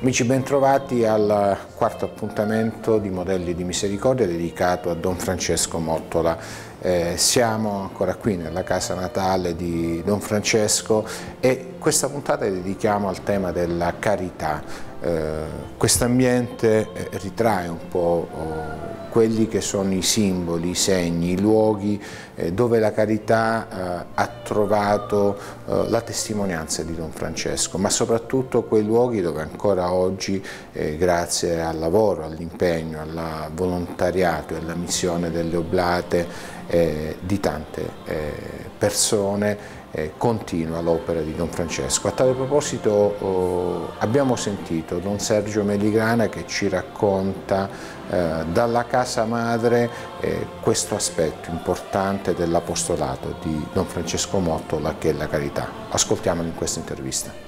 Amici, bentrovati al quarto appuntamento di Modelli di Misericordia dedicato a Don Francesco Mottola. Siamo ancora qui nella casa natale di Don Francesco e questa puntata dedichiamo al tema della carità. Quest'ambiente ritrae un po' quelli che sono i simboli, i segni, i luoghi dove la carità ha trovato la testimonianza di Don Francesco, ma soprattutto quei luoghi dove ancora oggi, grazie al lavoro, all'impegno, al volontariato e alla missione delle oblate di tante persone, continua l'opera di Don Francesco. A tale proposito abbiamo sentito Don Sergio Meligrana che ci racconta dalla casa madre questo aspetto importante dell'apostolato di Don Francesco Mottola, che è la carità. Ascoltiamolo in questa intervista.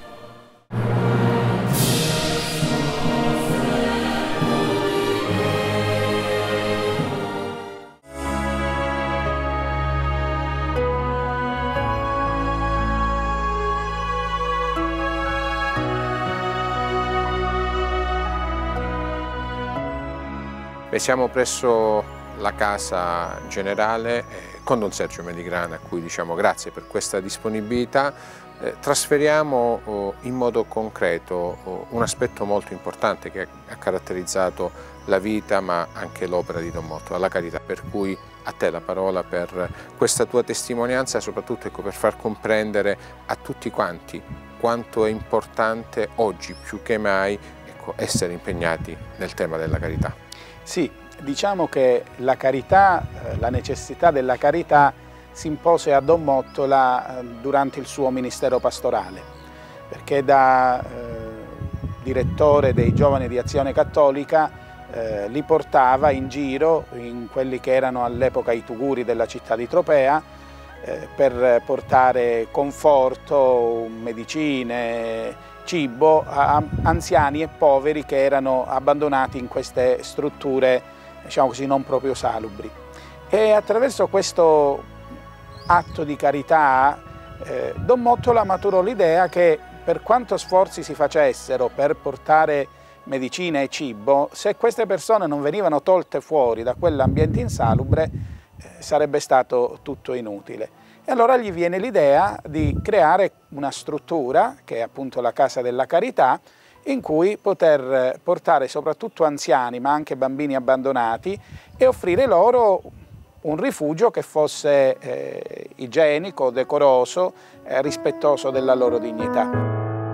Siamo presso la casa generale con Don Sergio Meligrana, a cui diciamo grazie per questa disponibilità. Trasferiamo in modo concreto un aspetto molto importante che ha caratterizzato la vita ma anche l'opera di Don Mottola, la carità, per cui a te la parola per questa tua testimonianza, soprattutto per far comprendere a tutti quanti quanto è importante oggi più che mai essere impegnati nel tema della carità. Sì, diciamo che la carità, la necessità della carità si impose a Don Mottola durante il suo ministero pastorale, perché da direttore dei giovani di Azione Cattolica li portava in giro in quelli che erano all'epoca i tuguri della città di Tropea per portare conforto, medicine, cibo a anziani e poveri che erano abbandonati in queste strutture, diciamo così, non proprio salubri. E attraverso questo atto di carità Don Mottola maturò l'idea che per quanto sforzi si facessero per portare medicine e cibo, se queste persone non venivano tolte fuori da quell'ambiente insalubre sarebbe stato tutto inutile. E allora gli viene l'idea di creare una struttura, che è appunto la Casa della Carità, in cui poter portare soprattutto anziani, ma anche bambini abbandonati, e offrire loro un rifugio che fosse igienico, decoroso, rispettoso della loro dignità.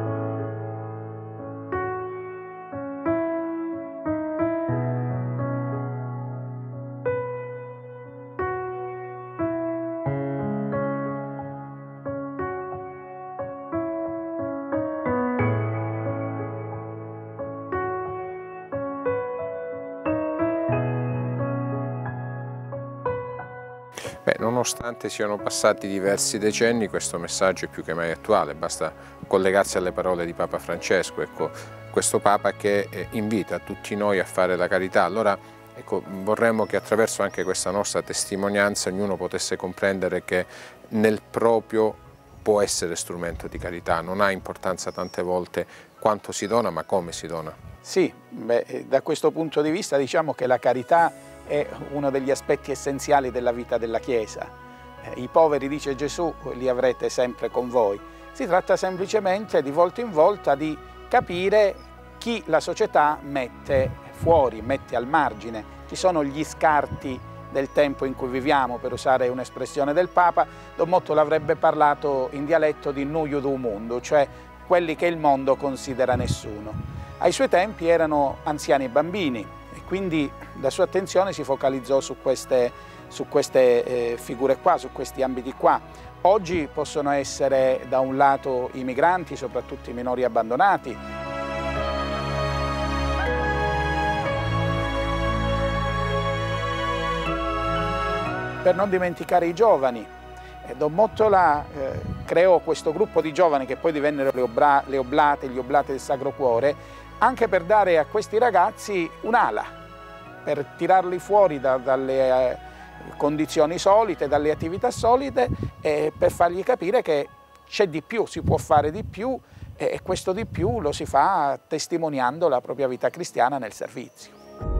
Nonostante siano passati diversi decenni, questo messaggio è più che mai attuale, basta collegarsi alle parole di Papa Francesco, ecco, questo Papa che invita tutti noi a fare la carità. Allora, ecco, vorremmo che attraverso anche questa nostra testimonianza ognuno potesse comprendere che nel proprio può essere strumento di carità, non ha importanza tante volte quanto si dona, ma come si dona. Sì, da questo punto di vista diciamo che la carità è uno degli aspetti essenziali della vita della Chiesa. I poveri, dice Gesù, li avrete sempre con voi. Si tratta semplicemente di volta in volta di capire chi la società mette fuori, mette al margine. Ci sono gli scarti del tempo in cui viviamo, per usare un'espressione del Papa. Don Mottola avrebbe parlato in dialetto di nuiu du mundo, cioè quelli che il mondo considera nessuno. Ai suoi tempi erano anziani e bambini, quindi la sua attenzione si focalizzò su queste figure qua, su questi ambiti qua. Oggi possono essere da un lato i migranti, soprattutto i minori abbandonati. Per non dimenticare i giovani. Don Mottola creò questo gruppo di giovani che poi divennero gli oblati del Sacro Cuore, anche per dare a questi ragazzi un'ala, per tirarli fuori dalle condizioni solite, dalle attività solite, e per fargli capire che c'è di più, si può fare di più, e questo di più lo si fa testimoniando la propria vita cristiana nel servizio.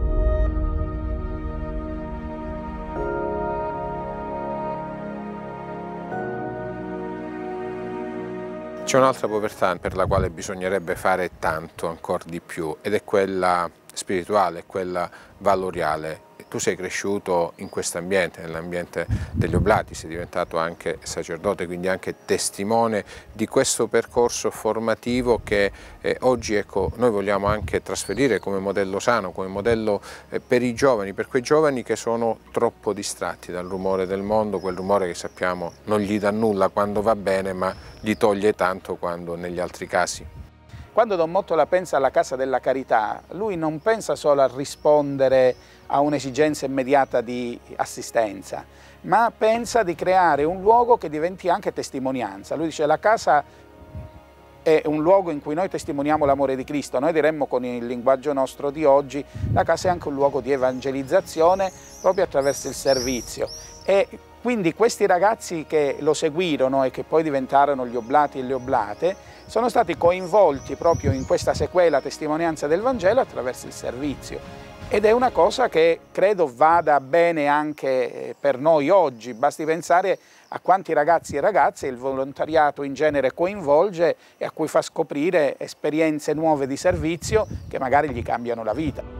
C'è un'altra povertà per la quale bisognerebbe fare tanto, ancora di più, ed è quella spirituale, quella valoriale. Tu sei cresciuto in questo ambiente, nell'ambiente degli Oblati, sei diventato anche sacerdote, quindi anche testimone di questo percorso formativo che oggi noi vogliamo anche trasferire come modello sano, come modello per i giovani, per quei giovani che sono troppo distratti dal rumore del mondo, quel rumore che sappiamo non gli dà nulla quando va bene, ma gli toglie tanto quando negli altri casi. Quando Don Mottola pensa alla Casa della Carità, lui non pensa solo a rispondere a un'esigenza immediata di assistenza, ma pensa di creare un luogo che diventi anche testimonianza. Lui dice: la casa è un luogo in cui noi testimoniamo l'amore di Cristo. Noi diremmo con il linguaggio nostro di oggi, la casa è anche un luogo di evangelizzazione proprio attraverso il servizio. E quindi questi ragazzi che lo seguirono e che poi diventarono gli Oblati e le Oblate sono stati coinvolti proprio in questa sequela testimonianza del Vangelo attraverso il servizio. Ed è una cosa che credo vada bene anche per noi oggi. Basti pensare a quanti ragazzi e ragazze il volontariato in genere coinvolge e a cui fa scoprire esperienze nuove di servizio che magari gli cambiano la vita.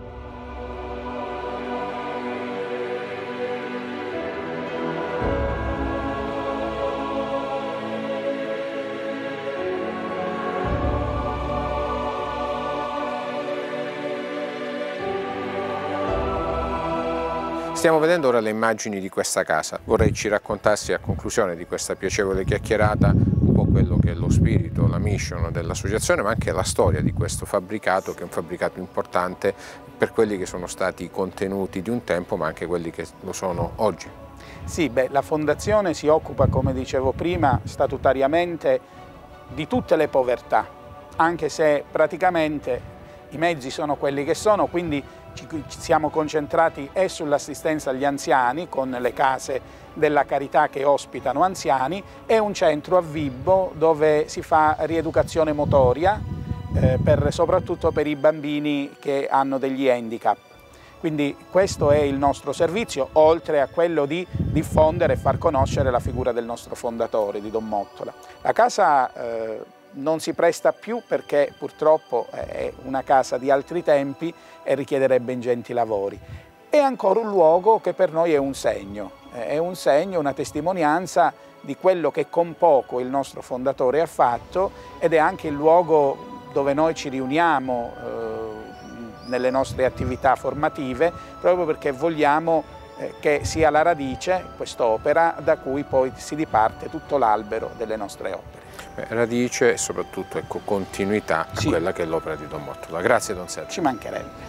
Stiamo vedendo ora le immagini di questa casa. Vorrei ci raccontassi a conclusione di questa piacevole chiacchierata un po' quello che è lo spirito, la mission dell'associazione, ma anche la storia di questo fabbricato, che è un fabbricato importante per quelli che sono stati i contenuti di un tempo, ma anche quelli che lo sono oggi. Sì, la Fondazione si occupa, come dicevo prima, statutariamente di tutte le povertà, anche se praticamente i mezzi sono quelli che sono, quindi ci siamo concentrati sull'assistenza agli anziani con le case della carità che ospitano anziani e un centro a Vibo dove si fa rieducazione motoria soprattutto per i bambini che hanno degli handicap. Quindi questo è il nostro servizio, oltre a quello di diffondere e far conoscere la figura del nostro fondatore, di Don Mottola. La casa non si presta più perché purtroppo è una casa di altri tempi e richiederebbe ingenti lavori. È ancora un luogo che per noi è un segno, una testimonianza di quello che con poco il nostro fondatore ha fatto, ed è anche il luogo dove noi ci riuniamo nelle nostre attività formative, proprio perché vogliamo che sia la radice, quest'opera, da cui poi si diparte tutto l'albero delle nostre opere. Radice e soprattutto continuità a quella che è l'opera di Don Mottola. Grazie Don Sergio. Ci mancherebbe.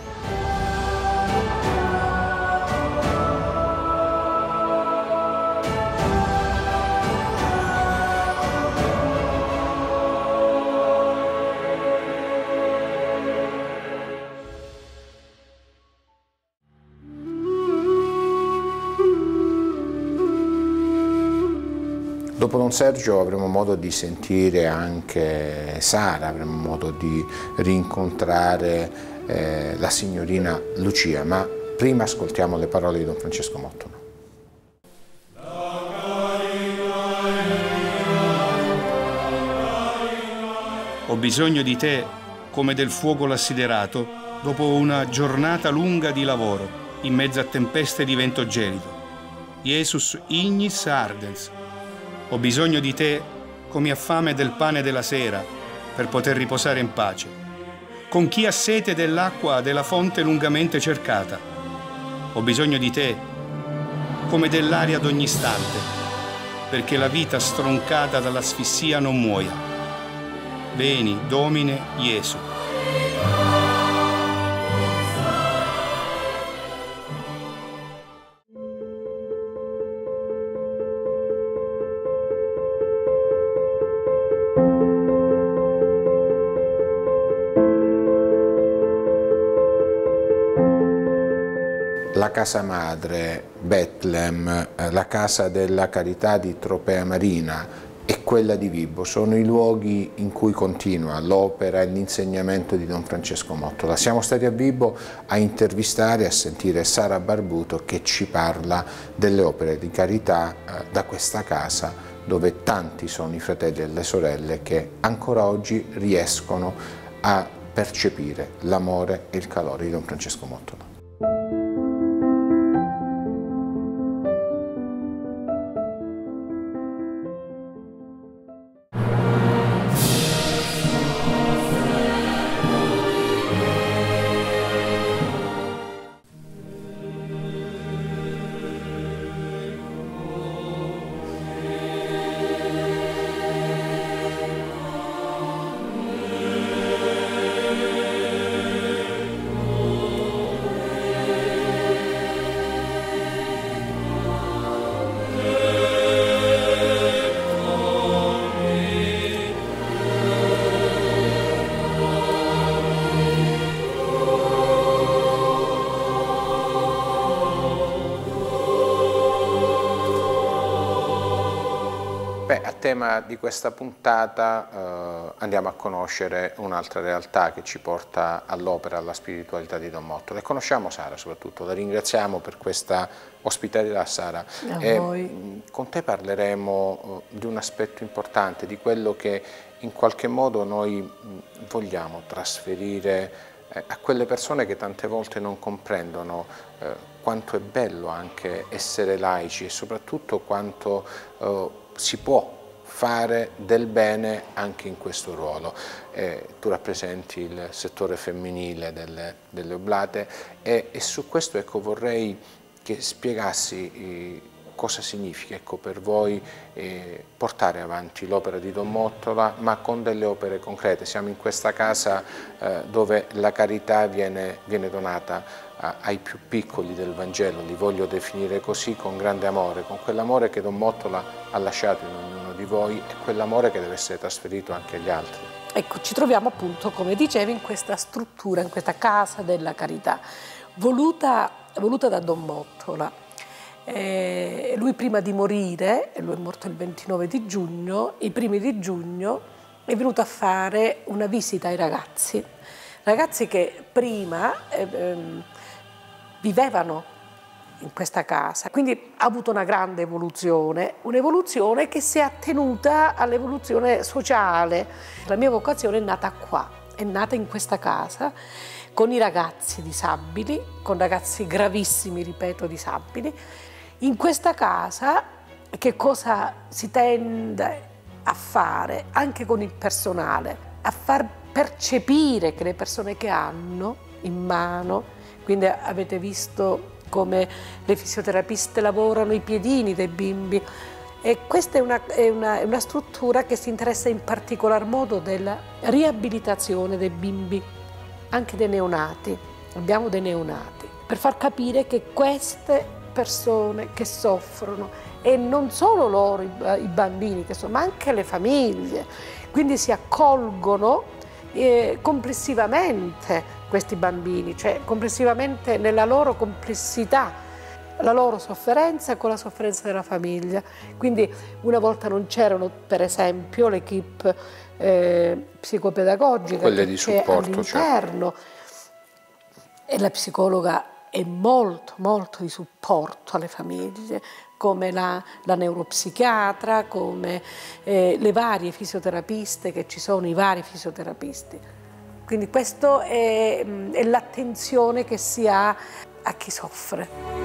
Dopo Don Sergio avremo modo di sentire anche Sara, avremo modo di rincontrare la signorina Lucia, ma prima ascoltiamo le parole di Don Francesco Mottola. Ho bisogno di te come del fuoco l'assiderato dopo una giornata lunga di lavoro, in mezzo a tempeste di vento gelido. Jesus ignis ardens. Ho bisogno di te come ha fame del pane della sera per poter riposare in pace. Con chi ha sete dell'acqua della fonte lungamente cercata. Ho bisogno di te come dell'aria ad ogni istante, perché la vita stroncata dall'asfissia non muoia. Veni, Domine Gesù. La casa madre, Betlem, la casa della carità di Tropea Marina, e quella di Vibo. Sono i luoghi in cui continua l'opera e l'insegnamento di Don Francesco Mottola. Siamo stati a Vibo a intervistare e a sentire Sara Barbuto che ci parla delle opere di carità da questa casa, dove tanti sono i fratelli e le sorelle che ancora oggi riescono a percepire l'amore e il calore di Don Francesco Mottola. A tema di questa puntata andiamo a conoscere un'altra realtà che ci porta all'opera, alla spiritualità di Don Mottola. E conosciamo Sara soprattutto, la ringraziamo per questa ospitalità, Sara. Con te parleremo di un aspetto importante, di quello che in qualche modo noi vogliamo trasferire a quelle persone che tante volte non comprendono quanto è bello anche essere laici e soprattutto quanto si può fare del bene anche in questo ruolo. Tu rappresenti il settore femminile delle Oblate e su questo vorrei che spiegassi cosa significa per voi portare avanti l'opera di Don Mottola, ma con delle opere concrete. Siamo in questa casa dove la carità viene donata ai più piccoli del Vangelo, li voglio definire così, con grande amore, con quell'amore che Don Mottola ha lasciato in ognuno di voi e quell'amore che deve essere trasferito anche agli altri. Ecco, ci troviamo appunto, come dicevi, in questa struttura, in questa casa della carità, voluta da Don Mottola. Lui prima di morire, lui è morto il 29 di giugno, i primi di giugno è venuto a fare una visita ai ragazzi che prima vivevano in questa casa, quindi ha avuto una grande evoluzione, un'evoluzione che si è attenuta all'evoluzione sociale. La mia vocazione è nata qua, è nata in questa casa, con i ragazzi disabili, con ragazzi gravissimi, ripeto, disabili. In questa casa che cosa si tende a fare, anche con il personale? A far percepire che le persone che hanno in mano, quindi avete visto come le fisioterapiste lavorano i piedini dei bimbi, e questa è una struttura che si interessa in particolar modo della riabilitazione dei bimbi, anche dei neonati. Abbiamo dei neonati, per far capire che queste persone che soffrono, e non solo loro i bambini, ma anche le famiglie, quindi si accolgono complessivamente questi bambini, cioè complessivamente nella loro complessità, la loro sofferenza con la sofferenza della famiglia. Quindi una volta non c'erano, per esempio, l'equipe psicopedagogica, quelle di supporto all'interno, e la psicologa è molto di supporto alle famiglie, come la neuropsichiatra, come le varie fisioterapiste che ci sono, i vari fisioterapisti. Quindi questa è l'attenzione che si ha a chi soffre.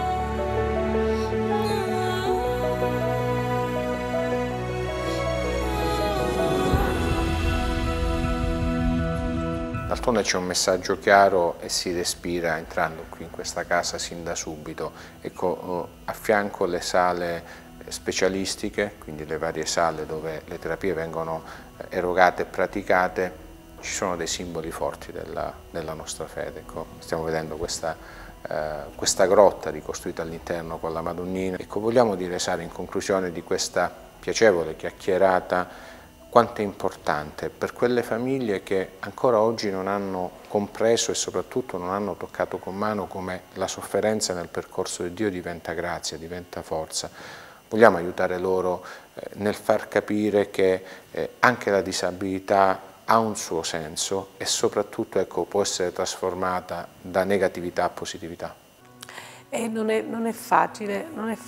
D'altronde c'è un messaggio chiaro e si respira entrando qui in questa casa sin da subito. Ecco, a fianco le sale specialistiche, quindi le varie sale dove le terapie vengono erogate e praticate, ci sono dei simboli forti della nostra fede. Ecco, stiamo vedendo questa grotta ricostruita all'interno con la Madonnina. Ecco, vogliamo dire, Sara, in conclusione di questa piacevole chiacchierata, quanto è importante per quelle famiglie che ancora oggi non hanno compreso e soprattutto non hanno toccato con mano come la sofferenza nel percorso di Dio diventa grazia, diventa forza. vogliamo aiutare loro nel far capire che anche la disabilità ha un suo senso e soprattutto, ecco, può essere trasformata da negatività a positività. E non è facile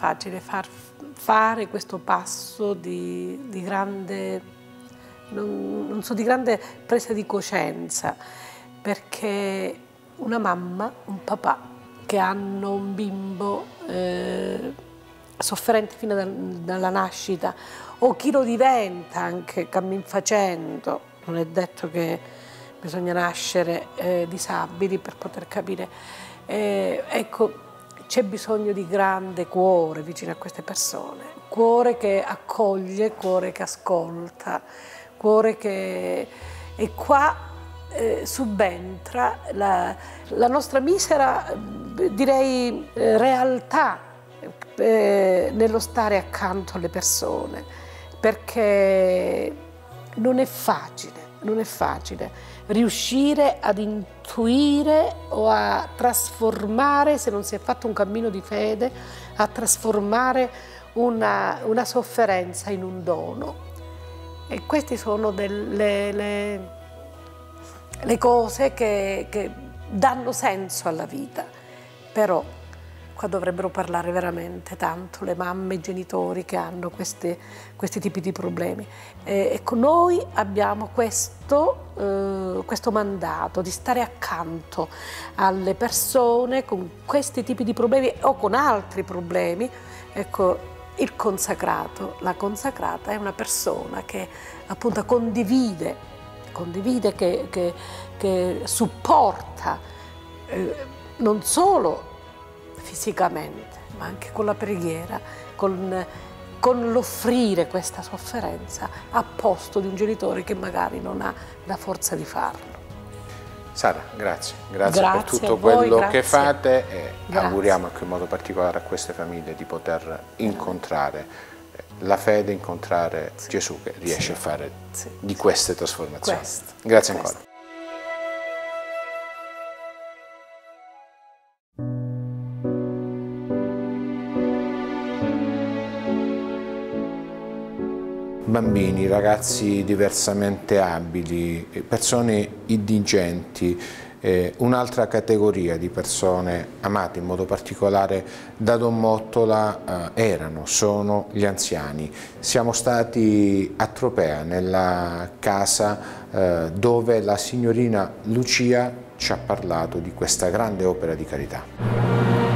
fare questo passo di grande, non so, di grande presa di coscienza, perché una mamma, un papà che hanno un bimbo sofferente fino dalla nascita, o chi lo diventa anche cammin facendo, non è detto che bisogna nascere disabili per poter capire, ecco, c'è bisogno di grande cuore vicino a queste persone, cuore che accoglie, cuore che ascolta, cuore che... E qua subentra la nostra misera, direi, realtà nello stare accanto alle persone, perché non è facile riuscire ad intuire o a trasformare, se non si è fatto un cammino di fede, a trasformare una sofferenza in un dono. E queste sono le cose che danno senso alla vita. Però qua dovrebbero parlare veramente tanto le mamme e i genitori che hanno questi tipi di problemi. Ecco, noi abbiamo questo mandato di stare accanto alle persone con questi tipi di problemi o con altri problemi. Ecco, il consacrato, la consacrata è una persona che appunto condivide, che supporta non solo fisicamente, ma anche con la preghiera, con l'offrire questa sofferenza a posto di un genitore che magari non ha la forza di farlo. Sara, grazie per tutto quello che fate e auguriamo anche in modo particolare a queste famiglie di poter incontrare la fede, incontrare Gesù che riesce a fare di queste trasformazioni. Grazie ancora. Bambini, ragazzi diversamente abili, persone indigenti, un'altra categoria di persone amate in modo particolare da Don Mottola sono gli anziani. Siamo stati a Tropea, nella casa dove la signorina Lucia ci ha parlato di questa grande opera di carità.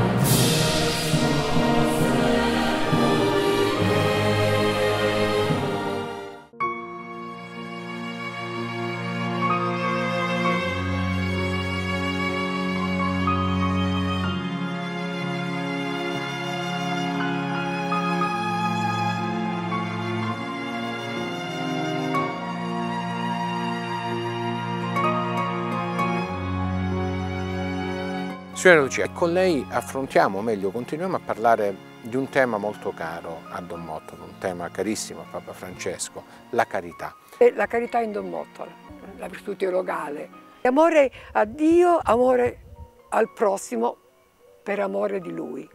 Signora Lucia, con lei affrontiamo, o meglio continuiamo a parlare di un tema molto caro a Don Mottola, un tema carissimo a Papa Francesco, la carità. La carità in Don Mottola, la virtù teologale. Amore a Dio, amore al prossimo per amore di Lui.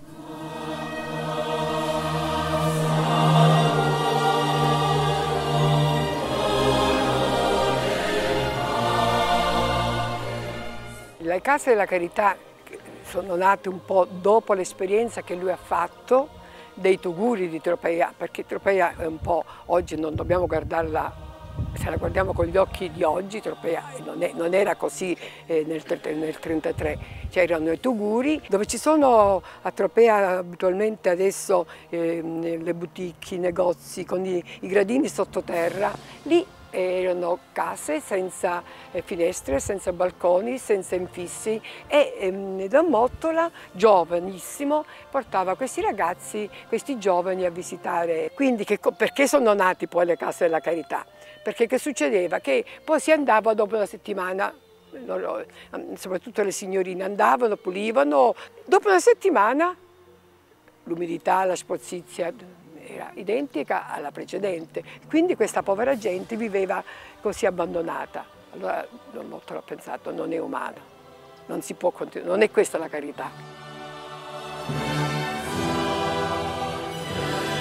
Le case della carità sono nate un po' dopo l'esperienza che lui ha fatto dei Tuguri di Tropea, perché Tropea è un po', oggi non dobbiamo guardarla, se la guardiamo con gli occhi di oggi, Tropea non era così nel 1933, c'erano i Tuguri, dove ci sono a Tropea abitualmente adesso le boutique, i negozi con i gradini sottoterra, lì erano case senza finestre, senza balconi, senza infissi e Don Mottola, giovanissimo, portava questi ragazzi, questi giovani a visitare. Quindi perché sono nati poi le case della carità? Perché che succedeva? Che poi si andava dopo una settimana, soprattutto le signorine andavano, pulivano, dopo una settimana l'umidità, la sporcizia era identica alla precedente, quindi questa povera gente viveva così abbandonata. Allora Don Mottola ha pensato, non è umano, non si può continuare, non è questa la carità.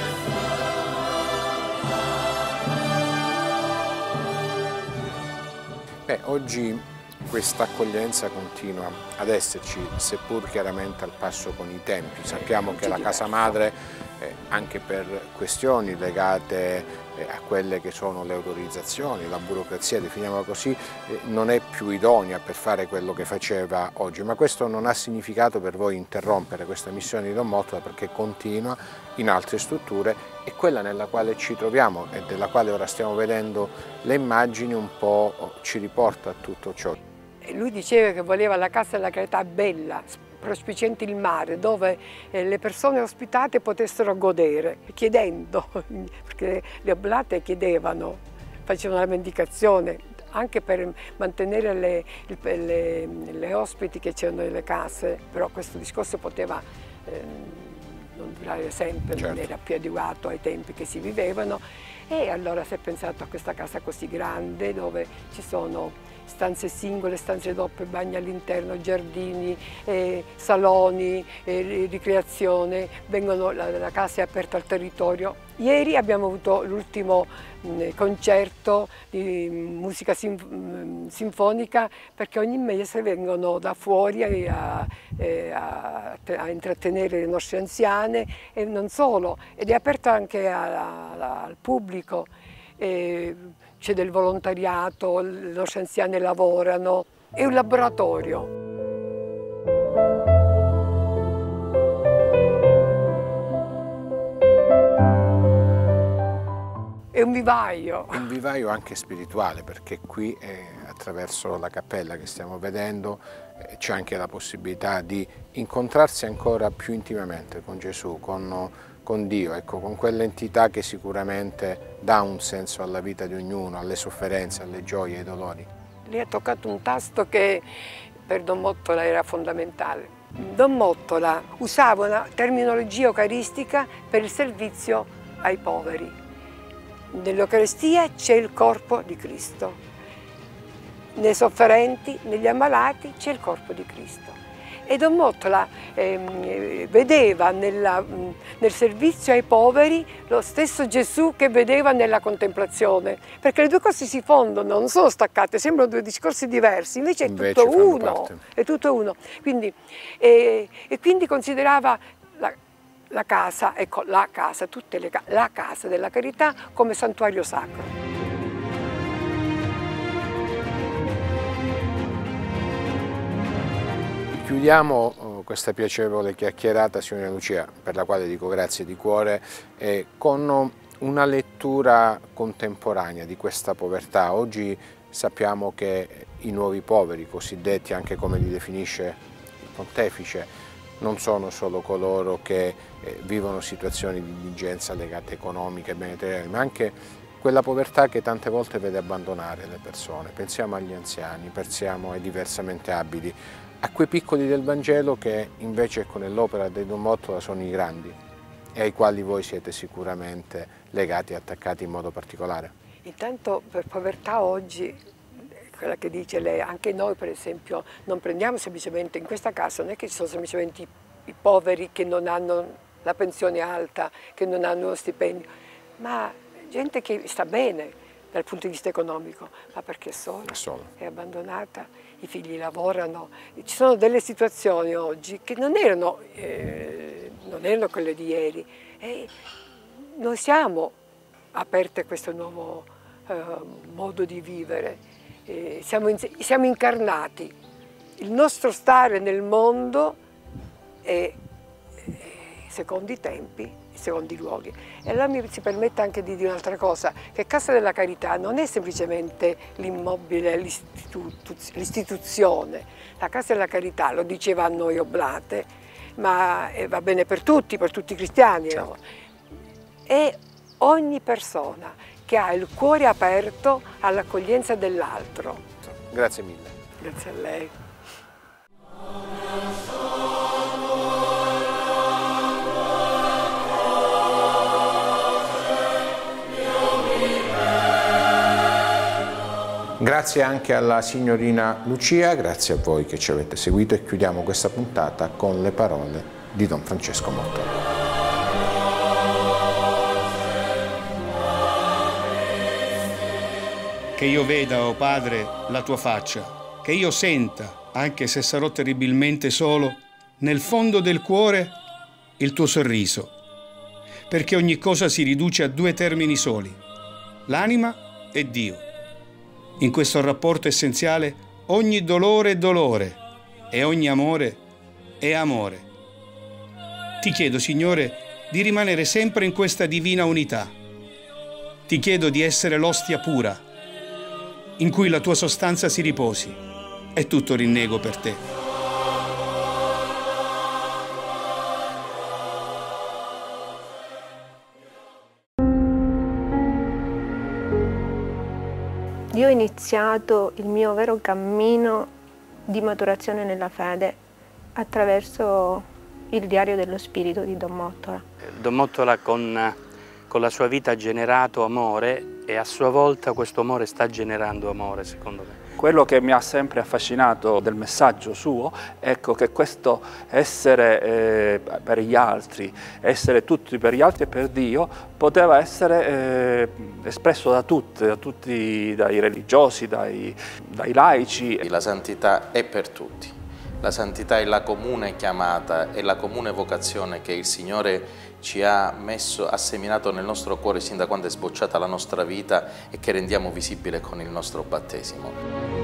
Oggi questa accoglienza continua ad esserci, seppur chiaramente al passo con i tempi. Sappiamo che la casa madre, anche per questioni legate a quelle che sono le autorizzazioni, la burocrazia, definiamola così, non è più idonea per fare quello che faceva oggi, ma questo non ha significato per voi interrompere questa missione di Don Mottola, perché continua in altre strutture, e quella nella quale ci troviamo e della quale ora stiamo vedendo le immagini un po' ci riporta a tutto ciò. Lui diceva che voleva la casa della carità bella, prospiciente il mare, dove le persone ospitate potessero godere, chiedendo, perché le oblate chiedevano, facevano la mendicazione, anche per mantenere le ospiti che c'erano nelle case, però questo discorso poteva non durare sempre, certo. Non era più adeguato ai tempi che si vivevano, e allora si è pensato a questa casa così grande, dove ci sono stanze singole, stanze doppie, bagni all'interno, giardini, saloni, ricreazione, la casa è aperta al territorio. Ieri abbiamo avuto l'ultimo concerto di musica sinfonica, perché ogni mese vengono da fuori a intrattenere le nostre anziane, e non solo, ed è aperta anche al pubblico. C'è del volontariato, le nostre anziane lavorano, è un laboratorio. È un vivaio. Un vivaio anche spirituale, perché qui attraverso la cappella che stiamo vedendo c'è anche la possibilità di incontrarsi ancora più intimamente con Gesù, con Dio, ecco, con quell'entità che sicuramente dà un senso alla vita di ognuno, alle sofferenze, alle gioie, ai dolori. Lei ha toccato un tasto che per Don Mottola era fondamentale. Don Mottola usava una terminologia eucaristica per il servizio ai poveri. Nell'Eucaristia c'è il corpo di Cristo, nei sofferenti, negli ammalati c'è il corpo di Cristo. E Don Mottola vedeva nel servizio ai poveri lo stesso Gesù che vedeva nella contemplazione, perché le due cose si fondono, non sono staccate, sembrano due discorsi diversi, invece è tutto uno, è tutto uno. Quindi, e quindi considerava la casa, ecco, la casa della carità come santuario sacro. Chiudiamo questa piacevole chiacchierata, signorina Lucia, per la quale dico grazie di cuore, con una lettura contemporanea di questa povertà. Oggi sappiamo che i nuovi poveri, cosiddetti, anche come li definisce il Pontefice, non sono solo coloro che vivono situazioni di indigenza legate economiche e materiali, ma anche quella povertà che tante volte vede abbandonare le persone. Pensiamo agli anziani, pensiamo ai diversamente abili, a quei piccoli del Vangelo che invece nell'opera di Don Mottola sono i grandi e ai quali voi siete sicuramente legati e attaccati in modo particolare. Intanto per povertà oggi, quella che dice lei, anche noi per esempio non prendiamo semplicemente, in questa casa non è che ci sono semplicemente i poveri che non hanno la pensione alta, che non hanno uno stipendio, ma gente che sta bene dal punto di vista economico, ma perché è sola, è abbandonata, i figli lavorano. Ci sono delle situazioni oggi che non erano quelle di ieri, e noi siamo aperti a questo nuovo modo di vivere, siamo incarnati. Il nostro stare nel mondo è secondo i tempi, secondo i luoghi. E allora mi si permette anche di dire un'altra cosa, che Casa della Carità non è semplicemente l'immobile, l'istituzione. La Casa della Carità, lo diceva a noi oblate, ma va bene per tutti i cristiani, no? È ogni persona che ha il cuore aperto all'accoglienza dell'altro. Grazie mille. Grazie a lei. Grazie anche alla signorina Lucia, grazie a voi che ci avete seguito, e chiudiamo questa puntata con le parole di Don Francesco Mottola. che io veda, o Padre, la tua faccia, che io senta, anche se sarò terribilmente solo, nel fondo del cuore il tuo sorriso, perché ogni cosa si riduce a due termini soli, l'anima e Dio. In questo rapporto essenziale ogni dolore è dolore e ogni amore è amore. Ti chiedo, Signore, di rimanere sempre in questa divina unità. Ti chiedo di essere l'ostia pura, in cui la tua sostanza si riposi, e tutto rinnego per te. Io ho iniziato il mio vero cammino di maturazione nella fede attraverso il Diario dello Spirito di Don Mottola. Don Mottola con la sua vita ha generato amore e a sua volta questo amore sta generando amore, secondo me. Quello che mi ha sempre affascinato del messaggio suo, ecco, che questo essere per gli altri, essere tutti per gli altri e per Dio, poteva essere espresso da tutti, dai religiosi, dai laici. La santità è per tutti. La santità è la comune chiamata, è la comune vocazione che il Signore ci ha seminato nel nostro cuore sin da quando è sbocciata la nostra vita e che rendiamo visibile con il nostro battesimo.